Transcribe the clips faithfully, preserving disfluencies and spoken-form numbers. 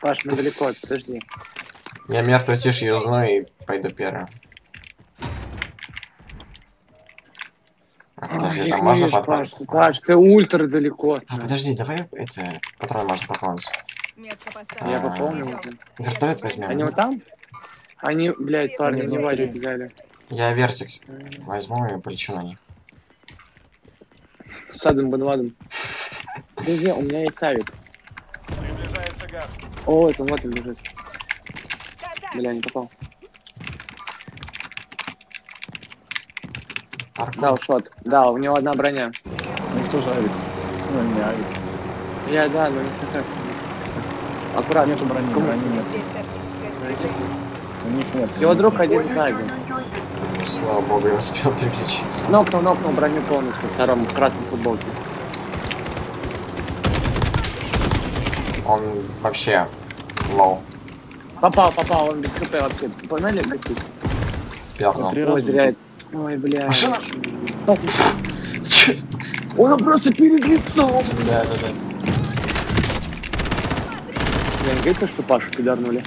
Паш, мы далеко, подожди. Я мертвую тишь юзну и пойду первым. А, подожди, Ой, там не можно вижу, патрон? Паш, Паш, ты ультра далеко. А, подожди, давай это... Патрон можно пополнить. Я А, пополнил. Вертолет возьмем. Они вот там? Они, блядь, парни, Они не внутри. варик взяли. Я вертикс возьму и полечу на них. Садом бенвадом. Где, у меня есть авик. Приближается газ. О, это вот он лежит. Бля, не попал. Паркур. Дал шот. Да, у него одна броня. У них тоже авик. Ну, не авик. Я, да, но не так. Аккуратно. Нету брони, Кому? брони нет. У них нет. Его друг один сзади. Слава богу, я успел переключиться. Нокнул, нокнул броню полностью. Втором красном футболке. Он вообще лоу. Попал, попал, он без хп вообще. Погнали гасить? Пёрнул. Три Ой, раза. зря. Ой, бля. Машина! Он просто перед лицом. Да, да, да. Я не говорю, что Пашу пидорнули.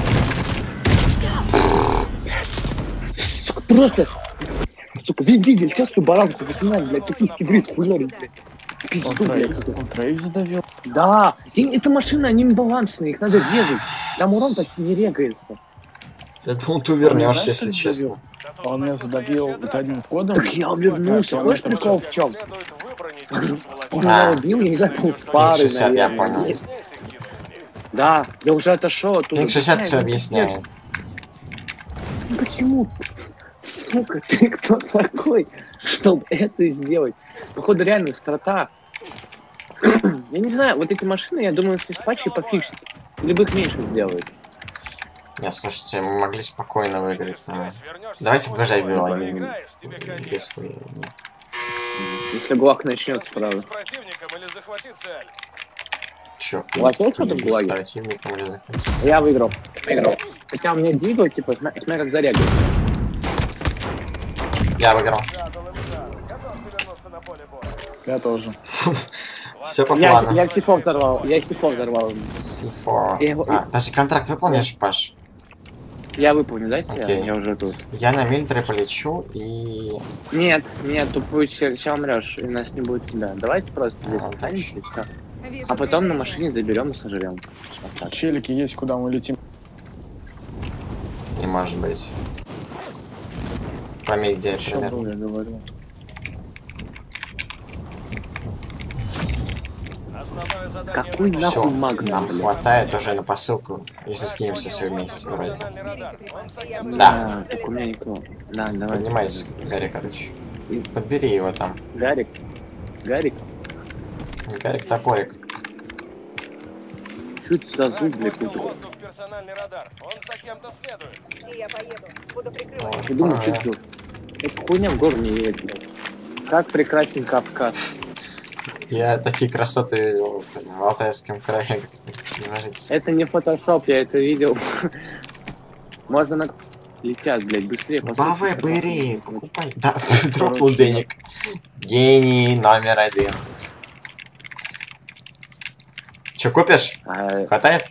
Сука, просто. Сука, видели, сейчас всю баранку начинает, блядь, такие скидры хуярить, блядь. Он Пизду, блядь. троих, он троих задавил. Да, и эта машина, они балансные, их надо резать. Там урон почти не регается. Я думал, ты вернешься, Знаешь, если что честно. Он меня задавил задним кодом. Так я вернулся, знаешь прикол в чем? Следует выбронить. Он меня убил, я не знаю, пол пары, шестьдесят, я наверное. понял. Нет. Да, я уже отошел оттуда. Пинг шестьдесят Блядь, все ну объясняет. Ну почему? Сука, ты кто такой, чтобы это сделать? Походу реально страта. Я не знаю, вот эти машины, я думаю, что с патчей пофиксит. Либо их меньше сделают. Не, слушайте, мы могли спокойно выиграть. Но... Давайте побеждай было. Без хуя. Если ГУЛАГ начнется, правда. С противником или захватить цель. Чё? У вас есть кто-то в С ГУЛАГе? противником или захватить? Я выиграл. Выиграл. Хотя у меня дигл, типа, смотри, смотри, как зарягивает. Я выиграл. Я тоже. Все по Я, плану. я сифо взорвал, я сифо взорвал. си фор. Я его- А, подожди, контракт выполнишь, Паш? Я выполню, да, тебя? Окей. Я уже тут. Я на милитаре полечу и... Нет, нет, тут будет сейчас умрешь, и у нас не будет тебя. Давайте просто здесь А, останемся и всё. Вижу А потом на движение. машине заберем и сожрем. Вот так. Челики есть, куда мы летим. Не может быть. Пойми, где я Что примерно. было, я говорю. Основное задание Какой выполнено. Все, нахуй магнум, нам блядь? хватает уже на посылку, если скинемся все вместе вроде. Функциональный радар. Он с агентом Да. А, так у меня никто. Да, давай. Поднимайся, Гарик, короче. И подбери его там. Гарик. Гарик. Гарик топорик. Чуть за зуб, блядь, не Воздух, персональный радар. Он за кем-то следует. И я поеду. Буду прикрывать. Вот, Я думаю, а, чуть тут. Эта хуйня в гору не едет, блядь. Как прекрасен Кавказ. Я такие красоты видел в Алтайском крае, как это не ложится. Это не фотошоп, я это видел. Можно на... Летят, блядь, быстрее. Баве, бери, покупай. Да, дропнул денег. Гений номер один. Че, купишь? А, Хватает?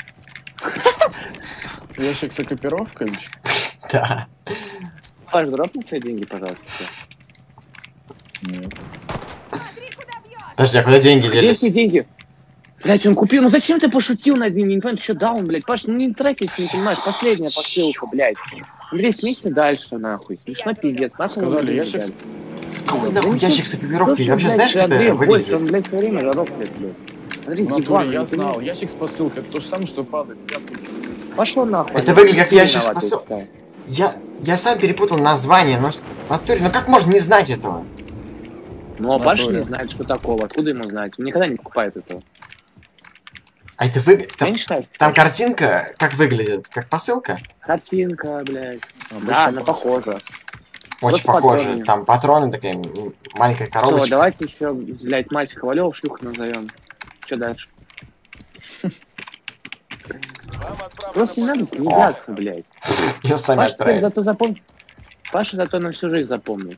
Ящик с экипировкой? Да. Паш, дропни свои деньги, пожалуйста. Нет. Подожди, а куда деньги Где делись? эти деньги? Блять, он купил. Ну зачем ты пошутил над ним? Я не понимаю, ты что дал он, блядь? Паш, ну не тратись, не понимаешь. Последняя посылка, блядь. Андрей, смейся дальше, нахуй. Смешно, пиздец. Нахуй Сказали, мы ящик блядь. Какой нахуй ящик с экипировкой? Слушай, Вообще блядь, знаешь, как Андрей это больше, выглядит? он, блядь, все время жарохлет, блядь. Андрей, В натуре ебаный, я не знал. понимаю. Ящик с посылкой. Это то же самое, что падает. Я тут. Пошел нахуй. Это Андрей, выглядит как ты ящик с виноват, посыл- я считаю. Я, я сам перепутал название, но... в натуре, ну как можно не знать этого? Ну, а В Паша натуре. не знает, что такого. Откуда ему знать? Он никогда не покупает этого. А это выглядит... Я Там, не считаю. там картинка как выглядит? Как посылка? Картинка, блядь. Обычно Да, она просто. похожа. Очень Вот похоже. патроны. Там патроны, такая м, маленькая Все, коробочка. давайте еще, блядь, мать Ковалева шлюху назовем. Что дальше? Вам отправлено Просто не надо по- смеяться, блядь. Ее сами Паша теперь отправили. зато запомнил. Паша зато на всю жизнь запомнил.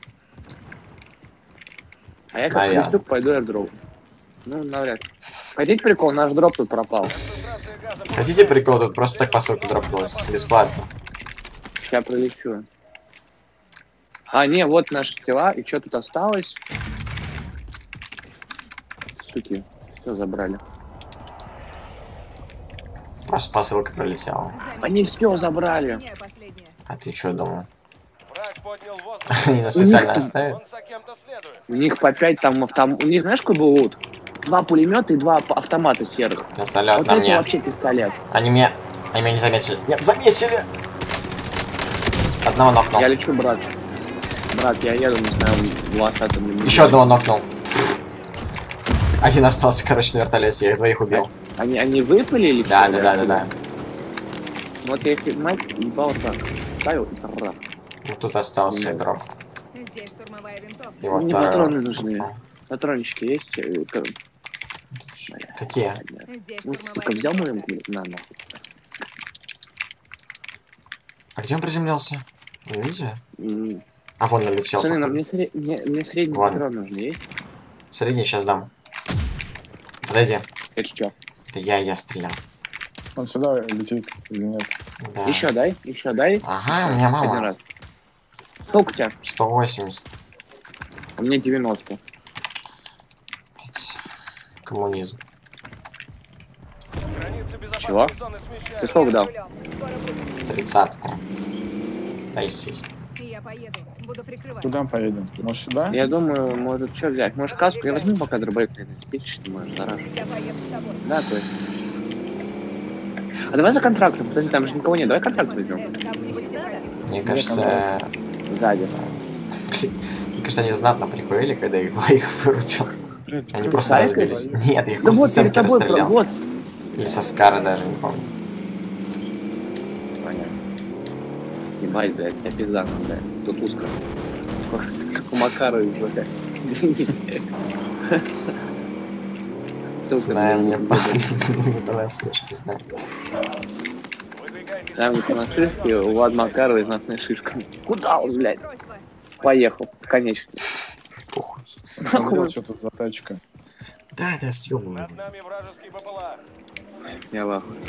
А я как Наверно. Христюк пойду airdrop. Ну, навряд ли. Хотите прикол? Наш дроп тут пропал. Концентрация Хотите прикол? Тут просто так по ссылке дропнулось. Бесплатно. Сейчас пролечу. А, не, вот наши тела. И что тут осталось? Суки, все забрали. Просто посылка пролетела. Они все забрали. А ты что думал? Враг поднял воздух. Они нас специально У них- оставят? Он за кем-то следует. У них по пять там автом... У них знаешь, какой был лут? Два пулемета и два ап- автомата серых. Вертолет Вот на это мне. вообще пистолет. Они меня... Они меня не заметили. Нет, заметили! Одного нокнул. Я лечу, брат. Брат, я еду, не знаю, волосатым. Еще одного нокнул. Один остался, короче, на вертолете. Я их двоих убил. Они, они выпали или Да, что? да, да, да, да. Вот я их, мать, ебал так. Ставил и трап. Вот тут остался Нет. дроп. Здесь штурмовая винтовка. И вот Мне второй. патроны нужны. Патрончики есть? Э, как- Какие? Здесь Ну, штурмовая сука, взял мою, винтовка. блин, на, нахуй. А где он приземлился? Вы видите? М, А вон налетел. Пацаны, нам походу. мне, сре- мне, мне средний Ладно. патрон нужны, есть? Средний сейчас дам. Подойди. Это что? Это я, я стрелял. Он сюда летит или нет? Да. Еще дай, еще дай. Ага, у меня Один мало. раз. Сколько у тебя? сто восемьдесят. У меня девяносто. Блядь. Коммунизм. Границы безопасной Чего? зоны смещаются. Ты сколько дал? Скоро буду. Тридцатку. Да, естественно. И я поеду. Буду прикрывать. Куда поедем? Может сюда? Я думаю, может, что взять? Может, каску? Я возьму пока дробовик, наверное, спичь, ты можешь, зарашу. Я поеду с тобой. Да, то есть. А давай за контрактом, подожди, там же никого нет, давай контракт Безопасная возьмем. зона. Там ищите противника. Мне кажется... Сзади. Мне кажется, они знатно прикурили, когда их двоих вырубил. Блядь, Они как- просто Сайка? разбились. Нет, их Да просто вот с перед эмки тобой, расстрелял. вот. Или со скара даже, не помню. Понятно. Ебать, блядь, тебя пизда, блядь. Тут узко. Как у Макара уже. Извините. Ссылка Знаем, на- мне по понаслышке знаю. Выдвигайтесь. Там не понаслышке, у Влад Макарова из нас шишка. Куда он, блядь? Устройство. Поехал, конечно. Похуй. Смотрел, что тут за тачка. Да, да, съёбывай. Над нами вражеский БПЛА. Я в ахуе.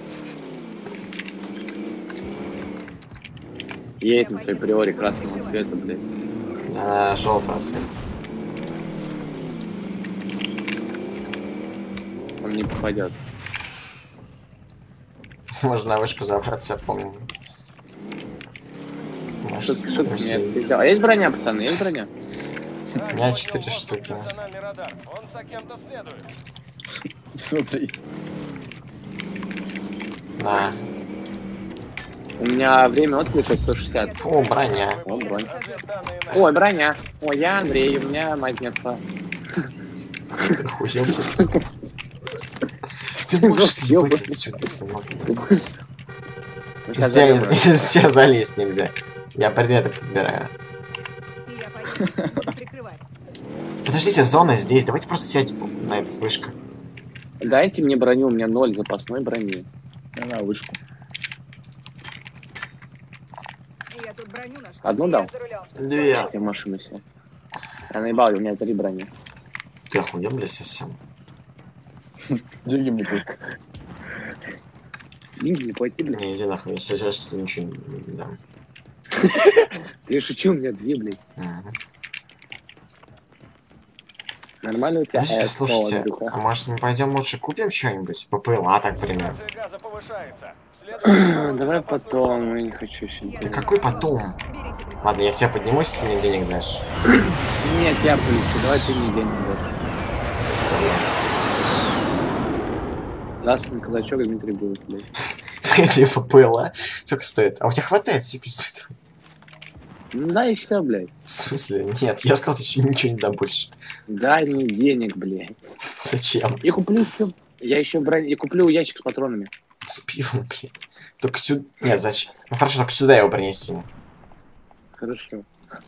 Едет на своей приоре красного цвета, блядь. Она желтого цвета. Он не попадет. Можно на вышку забраться, помню. Что Может, что ты если- мне сделал? А есть броня, пацаны, есть броня? Враг меня поднял четыре воздух, штуки. персональный радар. Он за кем-то следует. Смотри. Да. У меня время отклика сто шестьдесят. О, броня. О, броня. Разведданные на- Ой, броня. Ой, я Андрей, у меня мать мертва. Ты охуел, блядь? Ты можешь съебать отсюда, сынок. Ну, щас Здесь заебаю. здесь залезть нельзя. Я предметы подбираю. И я поеду. Буду прикрывать. Подождите, зона здесь. Давайте просто сядь на этих вышках. Дайте мне броню, у меня ноль запасной брони. Я на вышку. И я тут броню нашу. Одну дал? Я за рулем. Две. Я в машину сел. Я наебал, у меня три брони. Ты охуел, блядь, совсем. Деньги мне тут. Деньги не плати, блядь. Не, иди нахуй, я сейчас ничего не дам. Я шучу, у меня две, блядь. Мгм. Нормально у тебя? Подождите, э, слушайте, ствол, Андрюха? а может мы пойдем лучше купим что-нибудь? ППЛА, так, пример. Концентрация газа повышается. Следует Давай потом, я не хочу еще. Я Да за какой рулем. потом? Берите прикрытие. Ладно, я к тебе поднимусь, ты мне денег дашь. Нет, я полечу, давай ты мне деньги дашь. Без проблем. Красный казачок Дмитрий будет, блядь. Эти ППЛА. Сколько стоит? А у тебя хватает все пиздец? Ну дай все, блядь. В смысле? Нет, я сказал, ты ничего не дам больше. Дай мне денег, блядь. Зачем? Я куплю все. Я еще броню. Я куплю ящик с патронами. С пивом, блядь. Только сюда... Нет, зачем? Ну хорошо, только сюда его принести. Хорошо.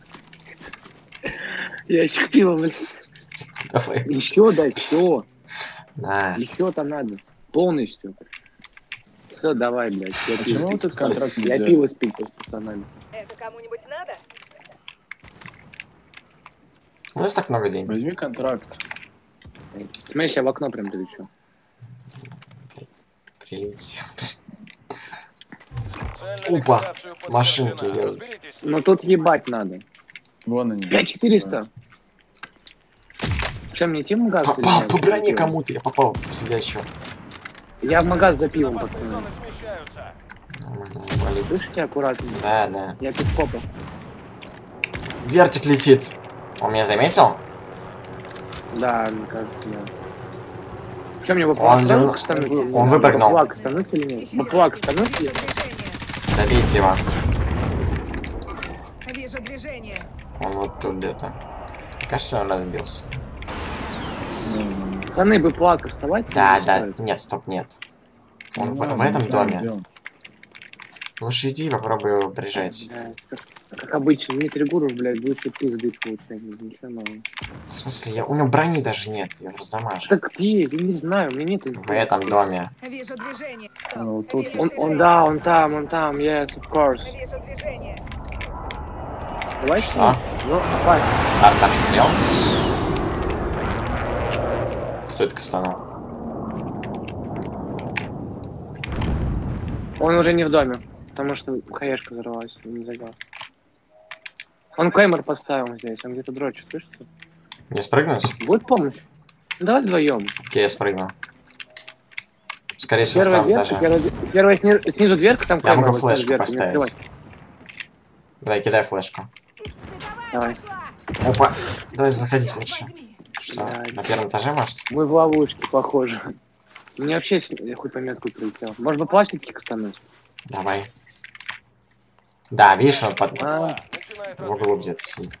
Ящик пива, блядь. Давай. Еще дай, все. На. Еще там надо. Полностью. Все, давай, блядь. Я А пиво чему пить. этот контракт не Я делает? пиво спить с пацанами. Это кому-нибудь надо? У нас так много денег. Возьми контракт. Смотри, я в окно прям прилечу. Прилетел. Цель на Опа, ликвидацию подтверждена. машинки едут. Разберитесь. Но тут ебать надо. Вон они. пять четыреста. Че, мне тем магаз? Попал или по нет? броне кому-то, я попал в сидящего. Я в магаз за пивом, Запасные пацаны. зоны смещаются. Нормально, валит. Слышите, аккуратно. Да, да. Я пивкопа. Вертик летит. Он меня заметил? Да, мне кажется, да. Че, мне Он баплак не- сразу стануть? или он нет? выпрыгнул. Баплак стануть или нет? Баплак стануть или Вижу нет? движение. Добейте его. Вижу движение. Он вот тут где-то. Кажется, он разбился. Пацаны, баплак оставать? Да, или не да. стоит? Нет, стоп, нет. Он Ну в, ладно, в этом не знаю, доме. где он. Лучше иди, попробуй его прижать. Блядь, как, как обычно, Дмитрий Гуров, блядь, лучше пизды получает. Ничего нового. В смысле, я, у него брони даже нет, я раздамажу. Так где? Я не знаю, у меня нет В этом доме. Вижу движение. Стоп. Ну, тут Вижу Он, он, движение. да, он там, он там, yes, of course. Вижу движение. Давай Что? Ну, давай. Арт обстрел? Кто это кастанул? Он уже не в доме, потому что хаешка взорвалась, не забил. Он клеймор поставил здесь, он где-то дрочит, слышите? Не спрыгнуть? Будет помощь? Ну, давай вдвоем. Окей, я спрыгну. Скорее всего, в Первая втором дверка, этаже. первая, первая снизу, снизу дверка, там Я клеймор, могу вот снизу флешку дверка, не поставить. открывай. Давай, кидай флешку. Световая Давай. пошла. Опа, давай заходить Всё, лучше. возьми. Что, Блядь. на первом этаже, может? Мы в ловушке, похоже. Мне вообще с- я хуй поймет, откуда прилетел. Может быть, пластики кастануть? Давай. Да, видишь, он под... А, Начинает в углу где-то сидит.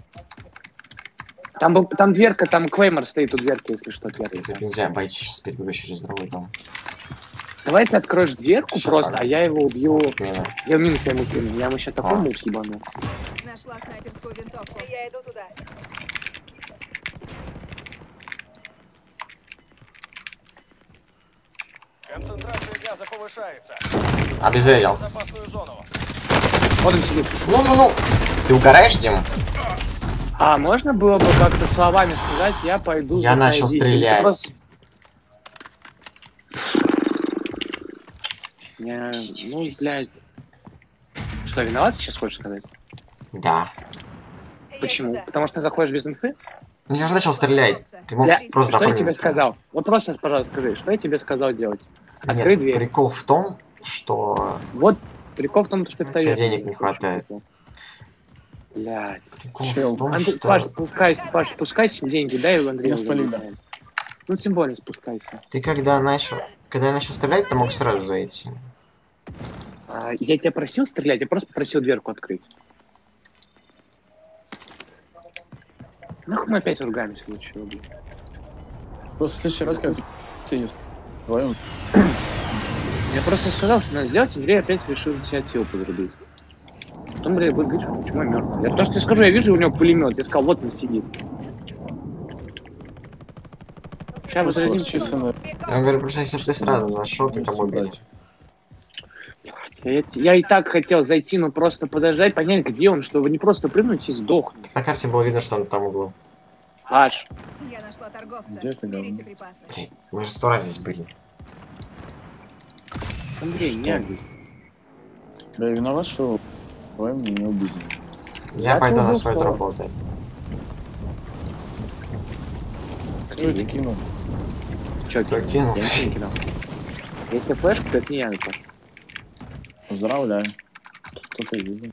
там, был- там дверка, там клеймор стоит у дверки, если что, Тут первый. нельзя обойти, сейчас перебегу через другой дом. Давай ты откроешь дверку Всё, просто, ладно. а я его убью. Мина. Я в минус ему кину. Я ему сейчас такой А. мув ебану. Нашла снайперскую винтовку. Я иду туда. Концентрация газа повышается. Обезвредил. Запасную зону. Вот он сидит. Ну-ну-ну. Ты угораешь, Дим? А можно было бы как-то словами сказать, я пойду... Я за начал Найди. стрелять. Ты просто- Я... Ну, блядь. Что, виноват сейчас хочешь сказать? Да. Почему? Потому что ты заходишь без инфы? Ну, я же начал стрелять. Ты мог Я- просто Что я тебе запрыгнуть. сказал? Вот просто, пожалуйста, скажи, что я тебе сказал делать? Нет, Открой дверь. прикол в том, что... Вот прикол в том, что ты в Тебе таверне денег не хватает. Блядь. Прикол Чел, в том, Андрей, что... Паш, спускайся, Паш, спускайся, деньги, дай его Андрею. Меня спалили. Ну, тем более спускайся. Ты когда начал... Когда я начал стрелять, ты мог сразу зайти. А, я тебя просил стрелять, я просто просил дверку открыть. Нахуй мы опять ругаемся ничего, блин. Просто в следующий раз, когда ты тебе вдвоем, Я просто сказал, что надо сделать, Андрей опять решил инициативу подрубить. Потом, блядь, будет говорить, что почему я мертвый. Я то, что я скажу, я вижу у него пулемет, я сказал, вот он сидит. Сейчас просто возразим, вот чисто на- Я говорю, просто если бы ты сразу зашел, ты кому били. Я, я и так хотел зайти, но просто подождать, понять, где он, чтобы не просто прыгнуть и сдохнуть. На карте было видно, что он там в углу. Аш, Я нашла торговца. Где ты, Берите говно? припасы. Блин, мы же сто раз здесь были. Андрей, не Что? обидь. Да, я виноват, что вдвоем не убили. Я, Я пойду на думал, свой что- дроп болтай. Кто это кинул? Чё, Кто ты кинул? Я ничего не кидал. Если флешку, то это не я, Паш. Поздравляю. Тут кто-то видел.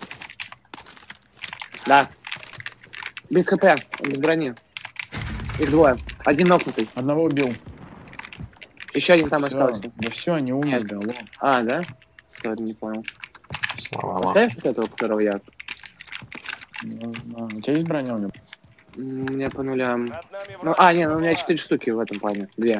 Да. Без хп, без брони. Их двое. Один нокнутый. Одного убил. Еще один там Всё. остался. Да все, они умерли, алло. А, да? Что, не понял. Слава Аллаху. Поставишь вот этого, которого я? Не знаю. У тебя есть броня у него? М, У меня по нулям. Над нами Ну, враг. а, не, ну, у меня четыре штуки в этом плане. Две.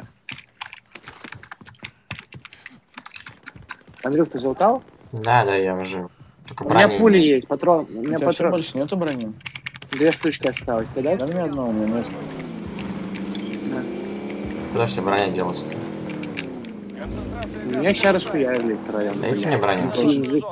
Андрюх, ты залутал? Да, да, я уже. Только У меня брони пули нет. есть, патрон. У У меня тебя все патрон. больше нету брони? Две штучки осталось. Ты дай? Да мне одного, у меня нет. Куда все броня делась-то? Концентрация У газа меня сейчас повышается. расхуярили втроем. Дайте мне броню. Запасную зону.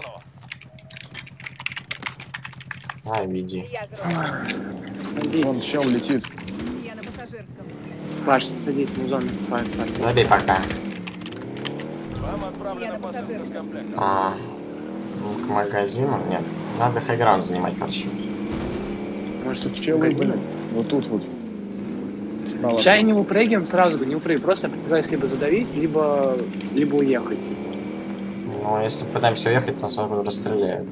А, види. Я гром. Андрей, Вон чел летит. Я на пассажирском. Паш, садись в зону. Паш, Паш. Забей пока. Вам отправлена посылка с комплектом. А, ну, к магазину? Нет. Надо хайграунд занимать, короче. Может, Тут челы, блин. Вот тут вот. Справа. Сейчас не выпрыгиваем сразу, не выпрыгиваем. Просто предлагаю либо задавить, либо, либо уехать. Ну, если пытаемся уехать, то нас расстреляют.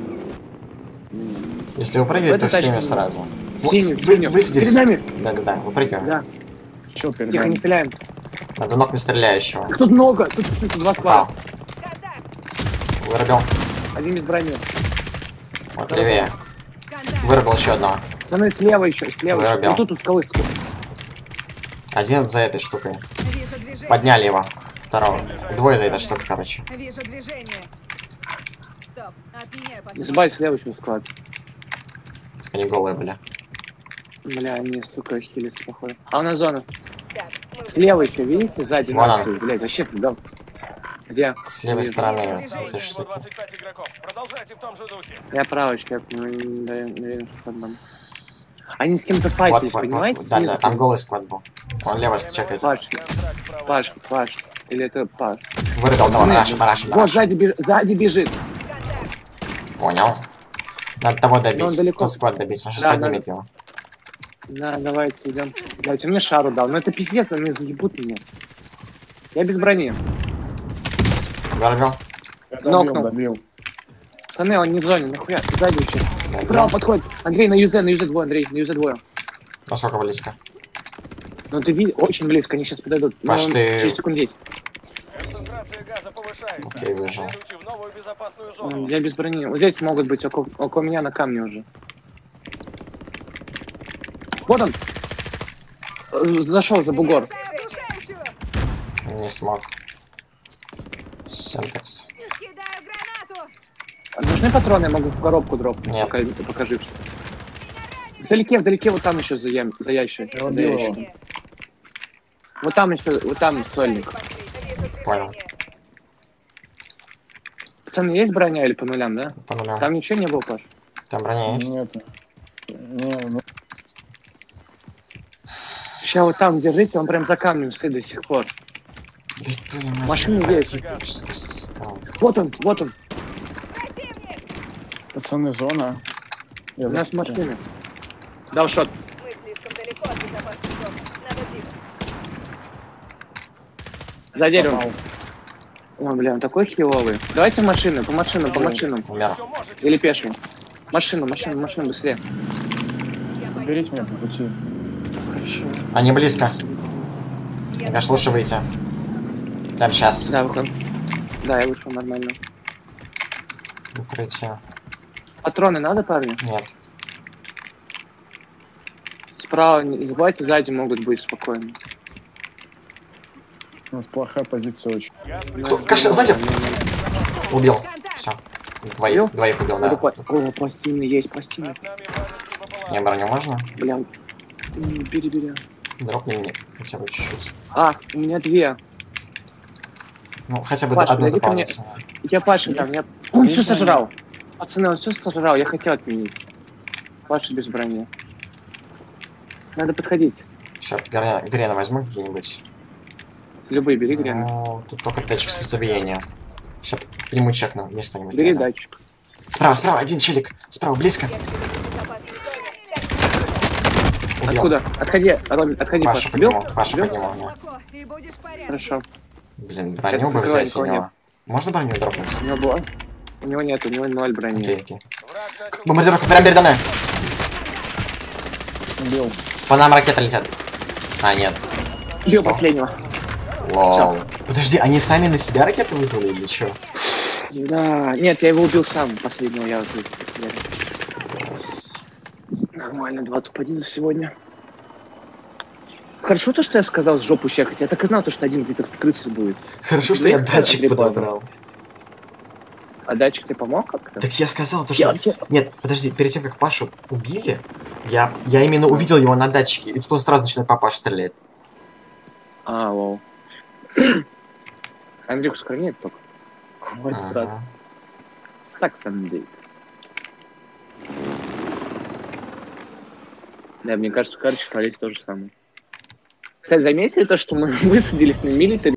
Если выпрыгивать, то Это всеми точно. сразу. Вот, Синюю, вы, синюю. вы здесь. Перед нами. Да-да-да, выпрыгиваем. Да. Чё, перед Тихо, не нами? стреляем. Надо ног не стреляющего. Тут много, тут, тут два склада. Попал. Вырубил. Один без брони. Вот левее. Контакт. Вырубил еще одного. Пацаны, слева еще, слева еще. Вырубил. Вот тут у скалы. Один за этой штукой. Вижу движение. Подняли его. Второго. И двое за этой штукой, короче. Вижу движение. Стоп. Отменяю Не посылку. забывай слева еще склад. Так они голые были. Бля, они, сука, хилятся, походу. А у нас зона. Слева еще, видите, сзади Вон нас, он. блядь, вообще да. Где? С левой Вижу. стороны Движение. этой Всего штуки. двадцать пять игроков. Продолжайте в том же духе. Я правый, я ну, не уверен, что там. Они с кем-то Вот, файтились, вот, понимаете? вот. Да, да, Снизу. там голый склад был. Он лево чекает. Паш, Контракт проводится. Паш, Паш. Или это Паш? Вырубил одного. Нет, Рашим, рашим, Вот, рашим. сзади, беж... сзади бежит. Понял. Надо того Но он добить. далеко. Тот склад добить. Он сейчас Да, поднимет его. Да, давайте идем. Давайте, он мне шару дал. Ну это пиздец, они заебут меня. Я без брони. Вырубил. Я добил, Нокнул. добил. Пацаны, он не в зоне, нахуя. Сзади еще. Добил. Право подходит. Андрей, на юзе, на юзе двое, Андрей, на юзе двое. Насколько близко? Ну ты видишь, очень близко, они сейчас подойдут. Паш, Ну, ты- через секунд десять. Концентрация газа повышается. Окей, выжил. Следуйте в новую безопасную Ну, зону. я без брони. Вот здесь могут быть около, около меня на камне уже. Вот он. Э, Зашел за бугор. Бросаю оглушающую. Не смог. Синтекс. Кидаю гранату. Нужны патроны, я могу в коробку дропнуть. Нет. Пока, пока жив. Вдалеке, вдалеке, вот там еще за, ям, за ящик. Я убил За его. ящик. Вот там еще, вот там сольник. Понял. Пацаны, есть броня или по нулям, да? По нулям. Там ничего не было, Паш? Там броня есть? Нет. Не, ну, Сейчас вот там держите, он прям за камнем стоит до сих пор. Да что ли, мать, Машина блядь, есть. это ж скал. Вот он, вот он. пацаны, зона. Я У нас застрял. машина. Дал шот. Мы слишком далеко от безопасной зоны. Надо ближе. За деревом. Попал. Ой, бля, он такой хиловый. Давайте машину, по машинам, по машинам. Умер. Все можете. Или пешим. Машину, машину, машину быстрее. Я Берите боюсь, меня по пути. Хорошо. Они близко. Мне кажется, лучше выйти. Прям сейчас. Да, выходим. Да, я вышел нормально. Укрытие. Патроны надо, парни? Нет. Справа, не забывайте, сзади могут быть спокойно. У нас плохая позиция очень. Газ Кто? Кажется, сзади. Убил. Контакт. Все. Двоих, Убил? двоих убил, да. Надо по- О, пластины есть, пластины. Над нами вражеский БПЛА. Не, броню можно? Бля. М, Бери, бери. Дропни мне хотя бы чуть-чуть. А, у меня две. Ну, хотя бы Паш, одну подойди ко мне. дополнительную. Я Паша там, я... Он Есть все броня? сожрал. Пацаны, он все сожрал, я хотел отменить. Паша без брони. Надо подходить. Сейчас грена, грена возьму какие-нибудь. Любые бери грены. Ну, тут только датчик сердцебиения. Сейчас приму чекну, есть кто-нибудь. Бери рядом. датчик. Справа, справа, один челик. Справа, близко. Убил. Откуда? Отходи, Робин, отходи, Пашу Паша. Убил? подниму, Пашу Убил? подниму. да. Молоко, и будешь в порядке. Хорошо. Блин, Я броню тут бы прикрываю, взять у никого него. Можно броню дропнуть? У него было? У него нет, у него ноль брони. Окей, окей. Враг начал... Бомбардировка прямо передо мной. Убил. По нам ракеты летят. А, нет. Убил Что? последнего. Лол. Подожди, они сами на себя ракеты вызвали или что? Да, нет, я его убил сам, последнего я вот тут. Yes. Нормально, два топ-один сегодня. Хорошо то, что я сказал с жопу щекать. Я так и знал, то, что один где-то крысы будет. Хорошо, что я Блин, датчик прикольно. подобрал. А датчик тебе помог как-то? Так я сказал, то, Я что... вообще- Нет, подожди, перед тем, как Пашу убили, я, я именно увидел его на датчике, и тут он сразу начинает по Паше стрелять. А, вау. Андрюх, сохраняет только. Вот сразу. Ага. Стак Андрей. Да, мне кажется, карточка Олесь то же самое. Кстати, заметили то, что мы высадились на милитаре?